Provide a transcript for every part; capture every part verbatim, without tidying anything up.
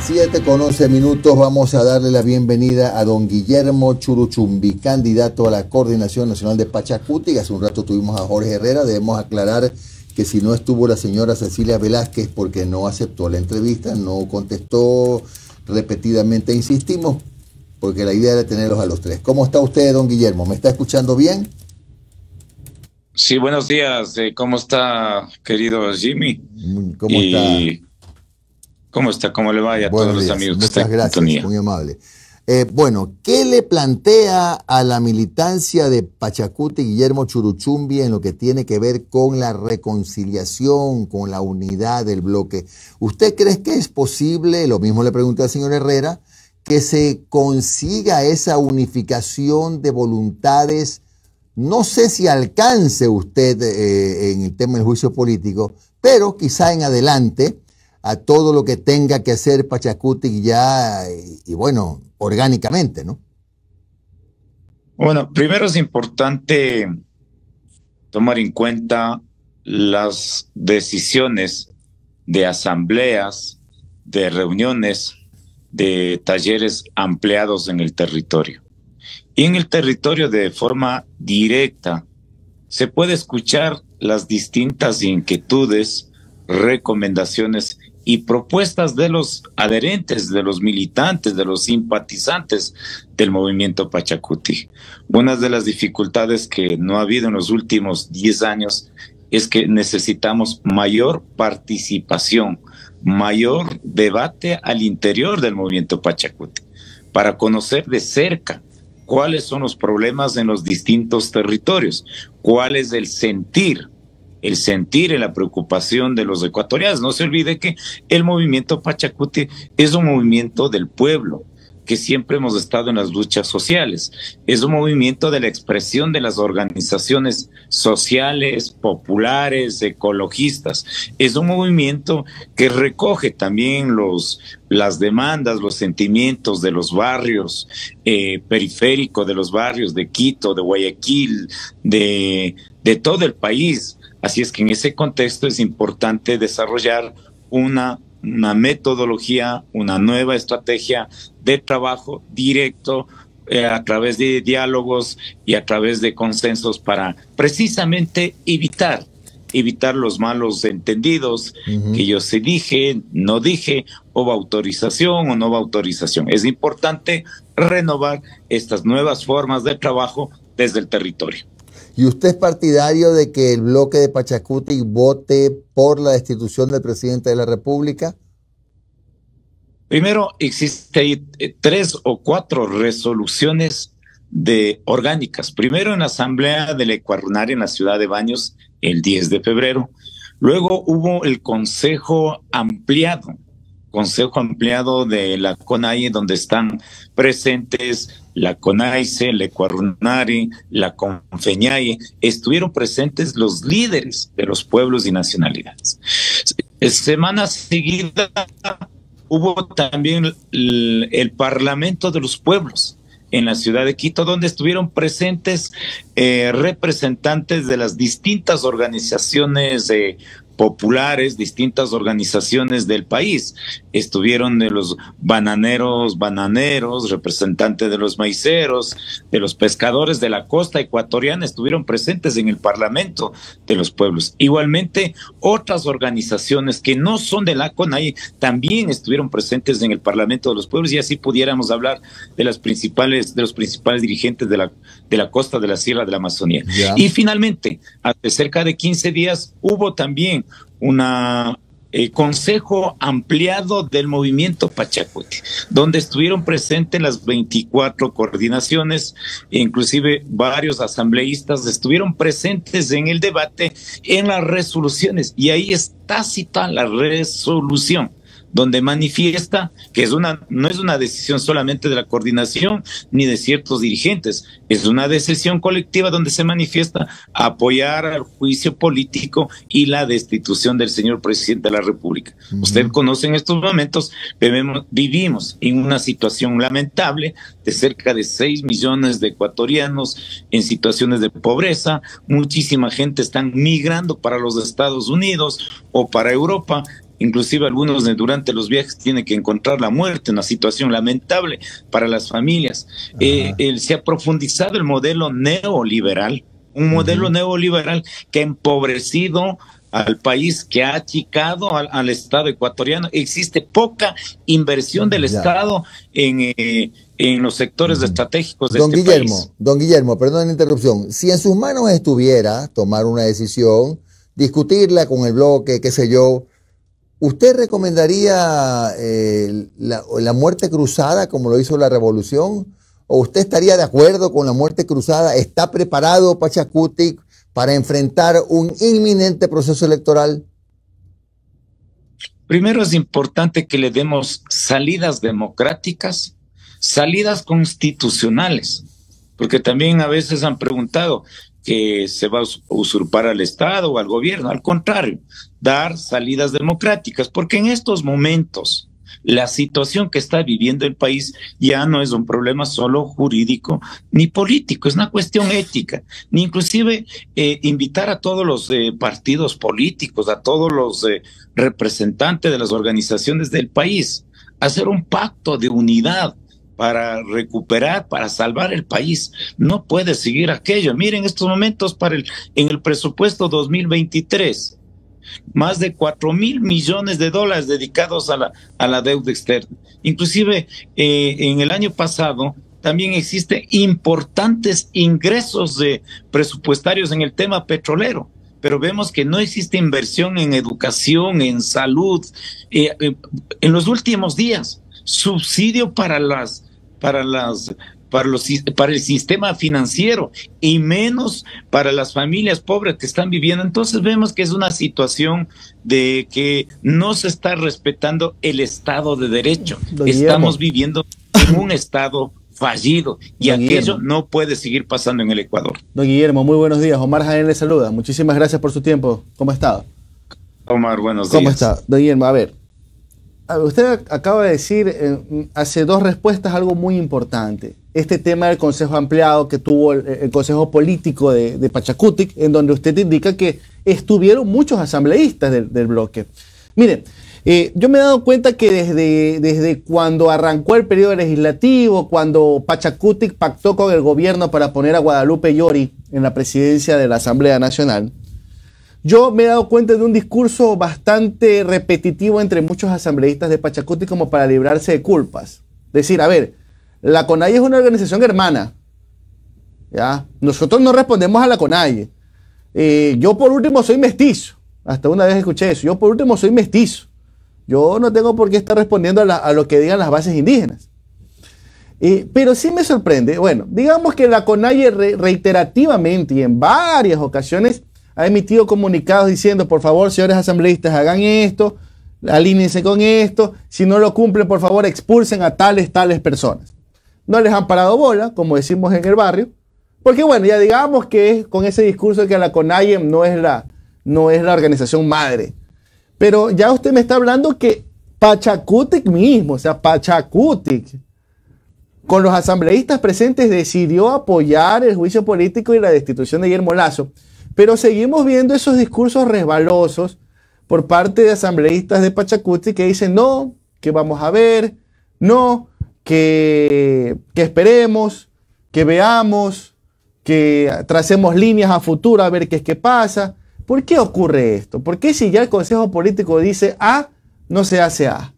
siete con once minutos, vamos a darle la bienvenida a don Guillermo Churuchumbi, candidato a la Coordinación Nacional de Pachacuti. Hace un rato tuvimos a Jorge Herrera. Debemos aclarar que si no estuvo la señora Cecilia Velázquez porque no aceptó la entrevista, no contestó repetidamente, insistimos, porque la idea era tenerlos a los tres. ¿Cómo está usted, don Guillermo? ¿Me está escuchando bien? Sí, buenos días. ¿Cómo está, querido Jimmy? ¿Cómo y... está? ¿Cómo está? ¿Cómo le va? Y a Buenos todos los días. amigos Muchas que están gracias, en sintonía. muy amable. Eh, bueno, ¿qué le plantea a la militancia de Pachacuti Guillermo Churuchumbi en lo que tiene que ver con la reconciliación, con la unidad del bloque? ¿Usted cree que es posible, lo mismo le pregunté al señor Herrera, que se consiga esa unificación de voluntades? No sé si alcance usted eh, en el tema del juicio político, pero quizá en adelante a todo lo que tenga que hacer Pachacuti ya, y, y bueno, orgánicamente, ¿no? Bueno, primero es importante tomar en cuenta las decisiones de asambleas, de reuniones, de talleres ampliados en el territorio. Y en el territorio de forma directa se puede escuchar las distintas inquietudes, recomendaciones y propuestas de los adherentes, de los militantes, de los simpatizantes del movimiento Pachacuti. Una de las dificultades que no ha habido en los últimos diez años es que necesitamos mayor participación, mayor debate al interior del movimiento Pachacuti, para conocer de cerca cuáles son los problemas en los distintos territorios, cuál es el sentir, el sentir y la preocupación de los ecuatorianos. No se olvide que el movimiento Pachacuti es un movimiento del pueblo, que siempre hemos estado en las luchas sociales. Es un movimiento de la expresión de las organizaciones sociales, populares, ecologistas. Es un movimiento que recoge también los, las demandas, los sentimientos de los barrios eh, periféricos, de los barrios de Quito, de Guayaquil, de, de todo el país. Así es que en ese contexto es importante desarrollar una, una metodología, una nueva estrategia de trabajo directo eh, a través de diálogos y a través de consensos para precisamente evitar, evitar los malos entendidos, uh-huh. que yo se dije, no dije, o va autorización o no va autorización. Es importante renovar estas nuevas formas de trabajo desde el territorio. ¿Y usted es partidario de que el bloque de Pachacuti vote por la destitución del presidente de la República? Primero, existen tres o cuatro resoluciones de orgánicas. Primero en la Asamblea de la Ecuarunaria en la ciudad de Baños, el diez de febrero. Luego hubo el Consejo Ampliado, Consejo Ampliado de la CONAIE, donde están presentes la CONAICE, la Ecuarunari, la CONFEñaye. Estuvieron presentes los líderes de los pueblos y nacionalidades. Semana seguida hubo también el, el Parlamento de los Pueblos en la ciudad de Quito, donde estuvieron presentes eh, representantes de las distintas organizaciones eh, populares, distintas organizaciones del país. Estuvieron de los bananeros, bananeros, representantes de los maiceros, de los pescadores de la costa ecuatoriana, estuvieron presentes en el Parlamento de los Pueblos. Igualmente, otras organizaciones que no son de la CONAIE también estuvieron presentes en el Parlamento de los Pueblos, y así pudiéramos hablar de las principales, de los principales dirigentes de la, de la costa de la Sierra de la Amazonía. Yeah. Y finalmente, hace cerca de quince días, hubo también una eh, consejo ampliado del movimiento Pachacuti, donde estuvieron presentes las veinticuatro coordinaciones, e inclusive varios asambleístas estuvieron presentes en el debate, en las resoluciones, y ahí está citada la resolución, donde manifiesta que es una, no es una decisión solamente de la coordinación ni de ciertos dirigentes, es una decisión colectiva donde se manifiesta apoyar al juicio político y la destitución del señor presidente de la República. Uh-huh. Usted conoce en estos momentos, vivimos, vivimos en una situación lamentable de cerca de seis millones de ecuatorianos en situaciones de pobreza, muchísima gente está migrando para los Estados Unidos o para Europa, inclusive algunos de, durante los viajes tienen que encontrar la muerte, una situación lamentable para las familias. Eh, el, se ha profundizado el modelo neoliberal, un modelo uh-huh. neoliberal que ha empobrecido al país, que ha achicado al, al Estado ecuatoriano. Existe poca inversión del ya. Estado en, eh, en los sectores uh-huh. estratégicos de don este Guillermo, país. Don Guillermo, perdón la interrupción. Si en sus manos estuviera tomar una decisión, discutirla con el bloque, qué sé yo, ¿usted recomendaría eh, la, la muerte cruzada como lo hizo la revolución? ¿O usted estaría de acuerdo con la muerte cruzada? ¿Está preparado Pachakutik para enfrentar un inminente proceso electoral? Primero es importante que le demos salidas democráticas, salidas constitucionales, porque también a veces han preguntado que se va a usurpar al Estado o al gobierno. Al contrario, dar salidas democráticas, porque en estos momentos la situación que está viviendo el país ya no es un problema solo jurídico ni político, es una cuestión ética, ni inclusive eh, invitar a todos los eh, partidos políticos, a todos los eh, representantes de las organizaciones del país, a hacer un pacto de unidad para recuperar, para salvar el país. No puede seguir aquello. Miren estos momentos para el, en el presupuesto dos mil veintitrés, más de cuatro mil millones de dólares dedicados a la, a la deuda externa. Inclusive eh, en el año pasado también existen importantes ingresos de presupuestarios en el tema petrolero, pero vemos que no existe inversión en educación, en salud. Eh, eh, en los últimos días, subsidio para las, para las, para los, para el sistema financiero y menos para las familias pobres que están viviendo. Entonces vemos que es una situación de que no se está respetando el Estado de Derecho. Don Estamos Guillermo. viviendo en un Estado fallido y Don aquello Guillermo. no puede seguir pasando en el Ecuador. Don Guillermo, muy buenos días. Omar Jaén le saluda. Muchísimas gracias por su tiempo. ¿Cómo ha estado? Omar, buenos días. ¿Cómo está? Don Guillermo, a ver. Usted acaba de decir eh, hace dos respuestas algo muy importante. Este tema del Consejo Ampliado que tuvo el, el Consejo Político de, de Pachakutik, en donde usted indica que estuvieron muchos asambleístas del, del bloque. Miren, eh, yo me he dado cuenta que desde, desde cuando arrancó el periodo legislativo, cuando Pachakutik pactó con el gobierno para poner a Guadalupe Llori en la presidencia de la Asamblea Nacional, yo me he dado cuenta de un discurso bastante repetitivo entre muchos asambleístas de Pachakutik como para librarse de culpas. Decir, a ver, la CONAIE es una organización hermana, ¿ya? Nosotros no respondemos a la CONAIE. Eh, yo por último soy mestizo. Hasta una vez escuché eso. Yo por último soy mestizo. Yo no tengo por qué estar respondiendo a, la, a lo que digan las bases indígenas. Eh, pero sí me sorprende. Bueno, digamos que la CONAIE re reiterativamente y en varias ocasiones ha emitido comunicados diciendo, por favor, señores asambleístas, hagan esto, alínense con esto, si no lo cumplen, por favor, expulsen a tales, tales personas. No les han parado bola, como decimos en el barrio, porque bueno, ya digamos que es con ese discurso de que la CONAIE no es la, no es la organización madre. Pero ya usted me está hablando que Pachakutik mismo, o sea, Pachakutik, con los asambleístas presentes decidió apoyar el juicio político y la destitución de Guillermo Lasso. Pero seguimos viendo esos discursos resbalosos por parte de asambleístas de Pachakutik que dicen no, que vamos a ver, no, que, que esperemos, que veamos, que tracemos líneas a futuro a ver qué es que pasa. ¿Por qué ocurre esto? ¿Por qué si ya el Consejo Político dice A, no se hace A?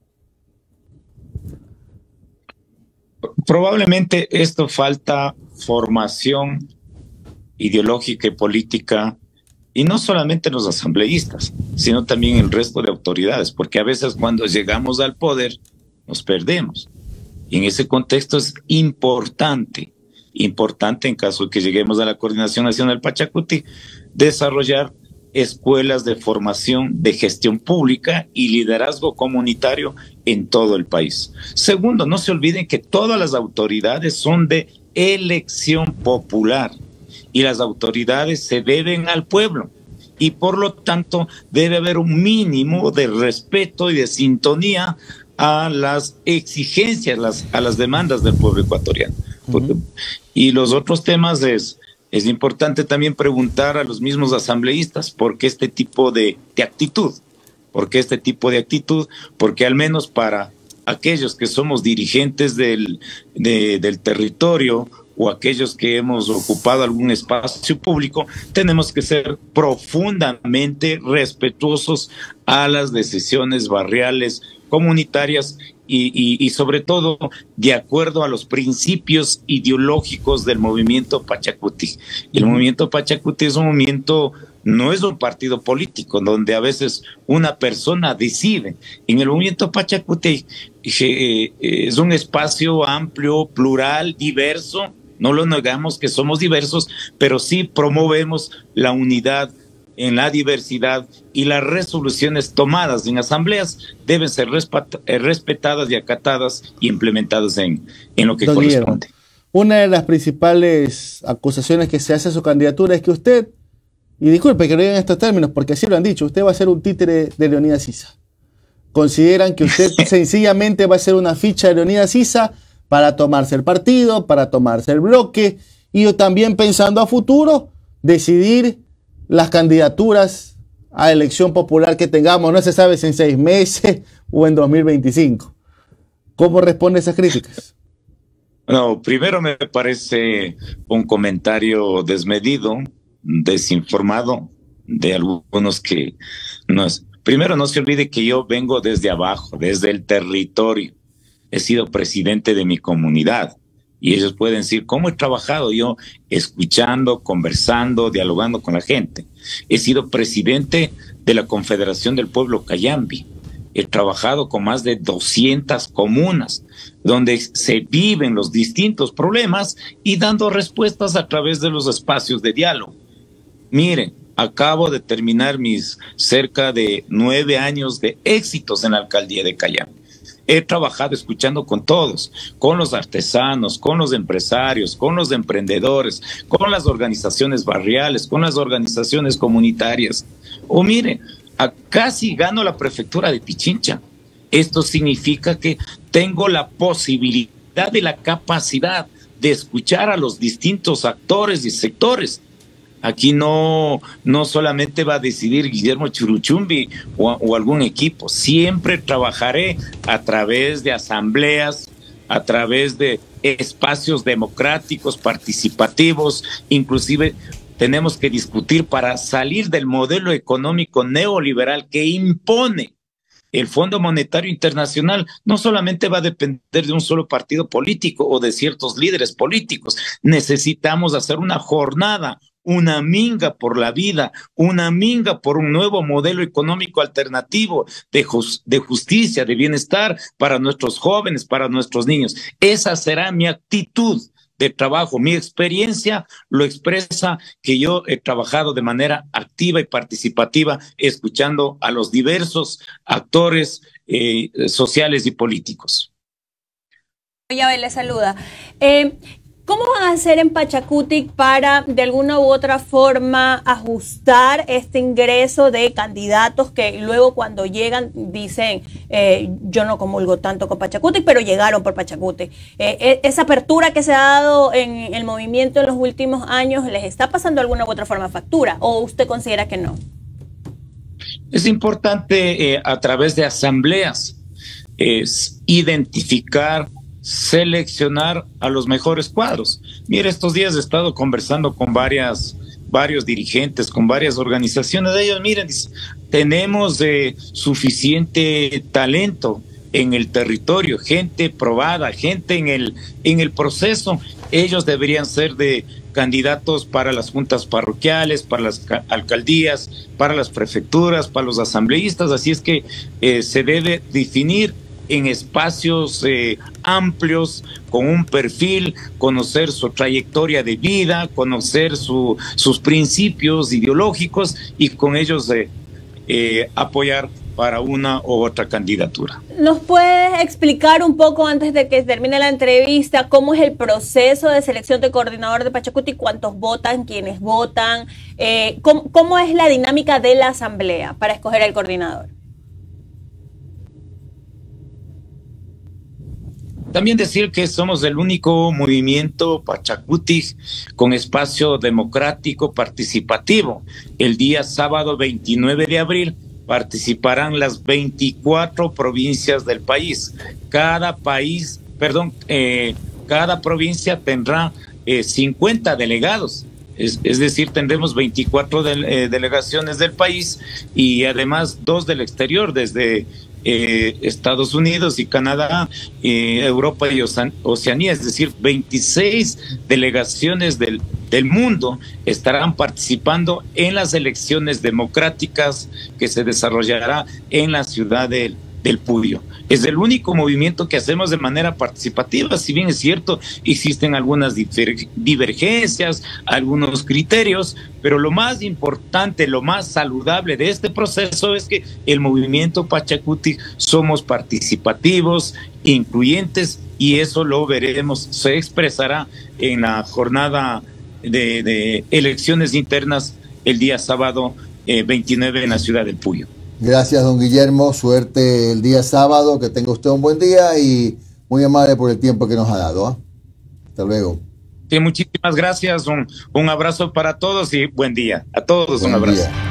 Probablemente esto falta formación ideológica y política, y no solamente los asambleístas, sino también el resto de autoridades, porque a veces cuando llegamos al poder nos perdemos. Y en ese contexto es importante, importante en caso de que lleguemos a la Coordinación Nacional Pachakutik, desarrollar escuelas de formación de gestión pública y liderazgo comunitario en todo el país. Segundo, no se olviden que todas las autoridades son de elección popular y las autoridades se deben al pueblo y por lo tanto debe haber un mínimo de respeto y de sintonía a las exigencias, las, a las demandas del pueblo ecuatoriano. Uh-huh. Y los otros temas es, es importante también preguntar a los mismos asambleístas por qué este tipo de, de actitud. ¿Por qué este tipo de actitud? Porque al menos para aquellos que somos dirigentes del, de, del territorio o aquellos que hemos ocupado algún espacio público, tenemos que ser profundamente respetuosos a las decisiones barriales, comunitarias y, y, y sobre todo de acuerdo a los principios ideológicos del movimiento Pachacuti. Y el movimiento Pachacuti es un movimiento, no es un partido político donde a veces una persona decide. En el movimiento Pachacuti eh, es un espacio amplio, plural, diverso. No lo negamos que somos diversos, pero sí promovemos la unidad en la diversidad, y las resoluciones tomadas en asambleas deben ser respetadas y acatadas y implementadas en, en lo que Don corresponde. Guillermo, una de las principales acusaciones que se hace a su candidatura es que usted, y disculpe que lo diga en estos términos porque así lo han dicho, usted va a ser un títere de Leonidas Issa. Consideran que usted sencillamente va a ser una ficha de Leonidas Issa para tomarse el partido, para tomarse el bloque, y también pensando a futuro, decidir las candidaturas a elección popular que tengamos, no se sabe si en seis meses o en dos mil veinticinco. ¿Cómo responde a esas críticas? No, primero me parece un comentario desmedido, desinformado de algunos que no es. Primero, no se olvide que yo vengo desde abajo, desde el territorio. He sido presidente de mi comunidad. Y ellos pueden decir, ¿cómo he trabajado yo escuchando, conversando, dialogando con la gente? He sido presidente de la Confederación del Pueblo Cayambi. He trabajado con más de doscientas comunas, donde se viven los distintos problemas y dando respuestas a través de los espacios de diálogo. Miren, acabo de terminar mis cerca de nueve años de éxitos en la alcaldía de Cayambi. He trabajado escuchando con todos, con los artesanos, con los empresarios, con los emprendedores, con las organizaciones barriales, con las organizaciones comunitarias. O mire, casi gano la prefectura de Pichincha. Esto significa que tengo la posibilidad y la capacidad de escuchar a los distintos actores y sectores. Aquí no, no solamente va a decidir Guillermo Churuchumbi o, o algún equipo. Siempre trabajaré a través de asambleas, a través de espacios democráticos, participativos. Inclusive tenemos que discutir para salir del modelo económico neoliberal que impone el Fondo Monetario Internacional. No solamente va a depender de un solo partido político o de ciertos líderes políticos. Necesitamos hacer una jornada, una minga por la vida, una minga por un nuevo modelo económico alternativo de, just, de justicia, de bienestar para nuestros jóvenes, para nuestros niños. Esa será mi actitud de trabajo. Mi experiencia lo expresa que yo he trabajado de manera activa y participativa, escuchando a los diversos actores eh, sociales y políticos. Ya le saluda. Eh, ¿Cómo van a hacer en Pachacuti para, de alguna u otra forma, ajustar este ingreso de candidatos que luego cuando llegan dicen, eh, yo no comulgo tanto con Pachacuti, pero llegaron por Pachacuti? Eh, esa apertura que se ha dado en el movimiento en los últimos años, ¿les está pasando de alguna u otra forma factura? ¿O usted considera que no? Es importante eh, a través de asambleas es identificar, seleccionar a los mejores cuadros. Mire, estos días he estado conversando con varias, varios dirigentes, con varias organizaciones de ellos. Miren, tenemos eh, suficiente talento en el territorio, gente probada, gente en el, en el proceso. Ellos deberían ser de candidatos para las juntas parroquiales, para las alcaldías, para las prefecturas, para los asambleístas. Así es que eh, se debe definir en espacios eh, amplios, con un perfil, conocer su trayectoria de vida, conocer su, sus principios ideológicos y con ellos eh, eh, apoyar para una u otra candidatura. ¿Nos puedes explicar un poco antes de que termine la entrevista cómo es el proceso de selección de coordinador de Pachacuti? ¿Cuántos votan? ¿Quiénes votan? Eh, ¿cómo, ¿Cómo es la dinámica de la asamblea para escoger al coordinador? También decir que somos el único movimiento Pachacuti con espacio democrático participativo. El día sábado veintinueve de abril participarán las veinticuatro provincias del país. Cada país, perdón, eh, cada provincia tendrá eh, cincuenta delegados. Es, es decir, tendremos veinticuatro de, eh, delegaciones del país y además dos del exterior, desde eh, Estados Unidos y Canadá, eh, Europa y Oceanía, es decir, veintiséis delegaciones del, del mundo estarán participando en las elecciones democráticas que se desarrollará en la ciudad del, del Puyo. Es el único movimiento que hacemos de manera participativa, si bien es cierto, existen algunas divergencias, algunos criterios, pero lo más importante, lo más saludable de este proceso es que el movimiento Pachakutik somos participativos, incluyentes, y eso lo veremos, se expresará en la jornada de, de elecciones internas el día sábado eh, veintinueve en la ciudad del Puyo. Gracias, don Guillermo. Suerte el día sábado. Que tenga usted un buen día y muy amable por el tiempo que nos ha dado. ¿eh? Hasta luego. Sí, muchísimas gracias. Un, un abrazo para todos y buen día. A todos buen un abrazo. Día.